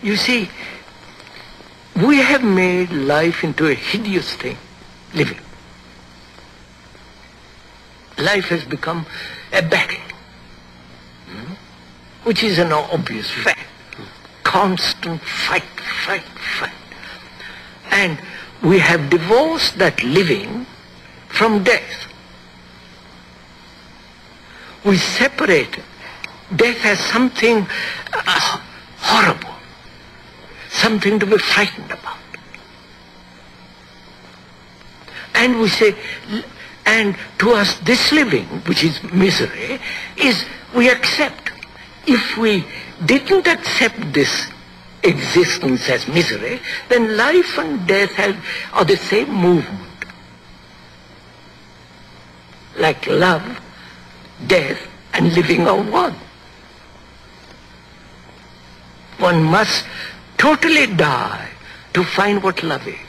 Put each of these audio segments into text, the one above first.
You see, we have made life into a hideous thing, living. Life has become a battle, which is an obvious fact. Constant fight, fight, fight. And we have divorced that living from death. We separate death as something horrible, something to be frightened about. And we say, and to us this living, which is misery, is we accept. If we didn't accept this existence as misery, then life and death are the same movement. Like love, death, and living are one. One must totally die to find what love is.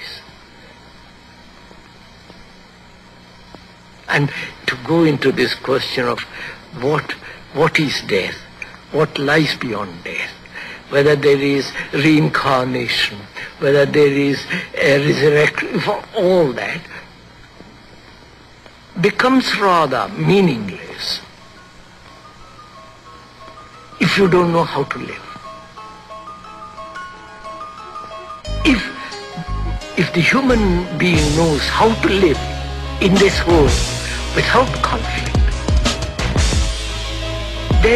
And to go into this question of what is death, what lies beyond death, whether there is reincarnation, whether there is a resurrection, for all that becomes rather meaningless if you don't know how to live. If the human being knows how to live in this world without conflict, then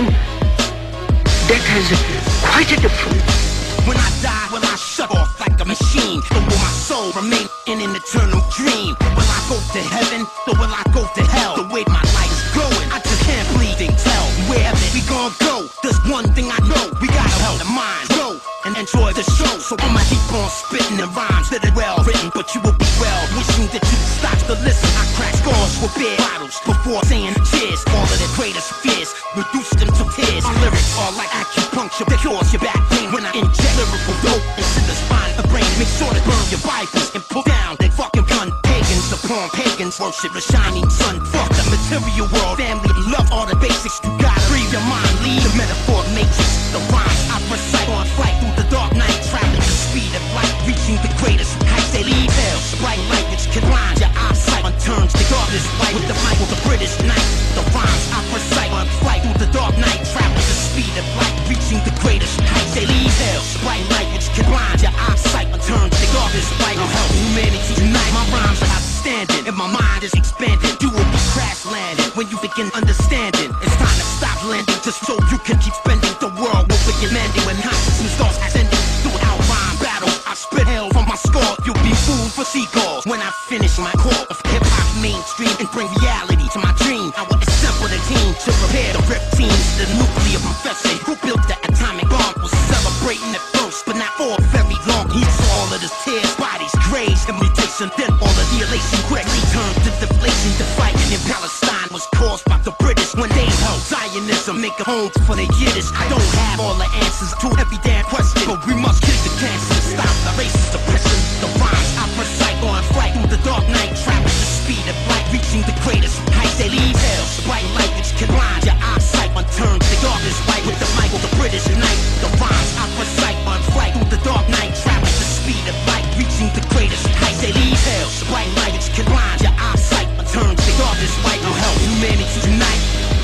that has quite a difference. When I die, will I shut off like a machine? Or will my soul remain in an eternal dream? Will I go to heaven, or will I go to hell? The way my life is going, I just can't bleed and tell. Wherever we gon' go, there's one thing I know. We gotta help the mind grow and enjoy the show. So I'ma keep on spitting the rhymes that are well written, but you will be well wishing that you stop to listen. I crack scars with beer bottles before saying cheers. All of the greatest fears, reduce them to tears. My lyrics are like acupuncture that cures your back pain. When I inject lyrical dope into the spine of the brain, make sure to burn your Bibles and put down that fucking gun. Pagans upon pagans worship the shining sun. Fuck the material world, family, love, all the basics. You gotta free your mind, leave the metaphor matrix. The rhymes I recite on flight through the dark night, traveling the speed of light, reaching the greatest heights. They leave hell, bright light which can blind your eyesight, turns the darkness light with the mic of the British knight. The rhymes I recite on flight through the dark night, traveling the speed of light, reaching the greatest heights. They leave hell, bright light which can blind your eyesight, turns the darkness light. I'll help humanity unite. My rhymes are outstanding, and my mind is expanding. You will be crash landing when you begin understanding. It's time to stop landing, just so you can keep spending. The world will begin mending when consciousness starts ascending. Throughout rhyme battles, I spit hell from my skull. You'll be food for seagulls when I finish my core of hip-hop mainstream and bring reality to my dream. I will assemble the team to prepare the rip teams. The nuclear professor who built the atomic bomb was celebrating at first, but not for very long. He saw all of his tears, bodies, graves, and mutation. Then all of the elation quickly turned to deflation. The fighting in Palestine was caused by the British when they helped Zionism make a home for the Yiddish. I don't have all the answers to every damn question, but we must kick the cancer, stop the racist oppression. The rhymes I recite on flight through the dark night, traveling the speed of light, reaching the greatest heights. They leave hell, bright light which can blind your eyesight, turn the darkness light with the mic of the British knight. The rhymes I recite on flight through the dark night, traveling the speed of light, reaching the greatest heights. They leave hell, bright light which can blind your eyesight, turn the darkness light. Will help humanity unite.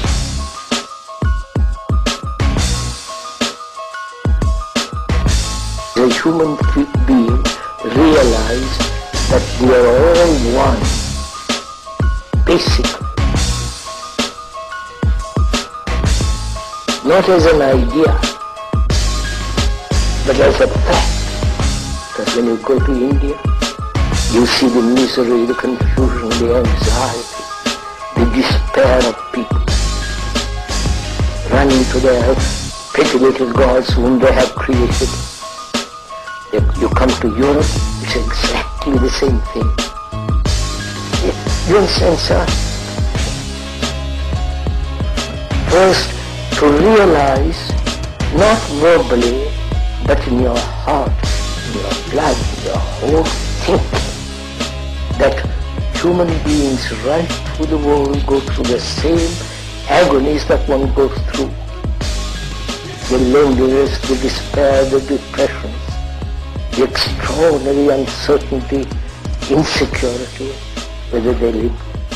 The human being realize that we are all one, basically. Not as an idea, but as a fact. Because when you go to India, you see the misery, the confusion, the anxiety, the despair of people running to their pretty little gods whom they have created. You come to Europe, it's exactly the same thing. You understand, sir? First, to realize, not verbally, but in your heart, in your blood, in your whole thinking, that human beings right through the world go through the same agonies that one goes through. the loneliness, the despair, the depression, the extraordinary uncertainty, insecurity, whether they live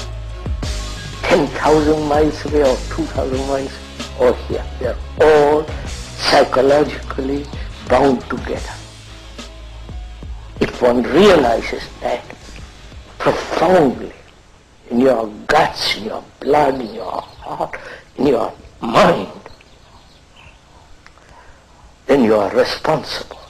10,000 miles away or 2,000 miles or here. They are all psychologically bound together. If one realizes that profoundly in your guts, in your blood, in your heart, in your mind, then you are responsible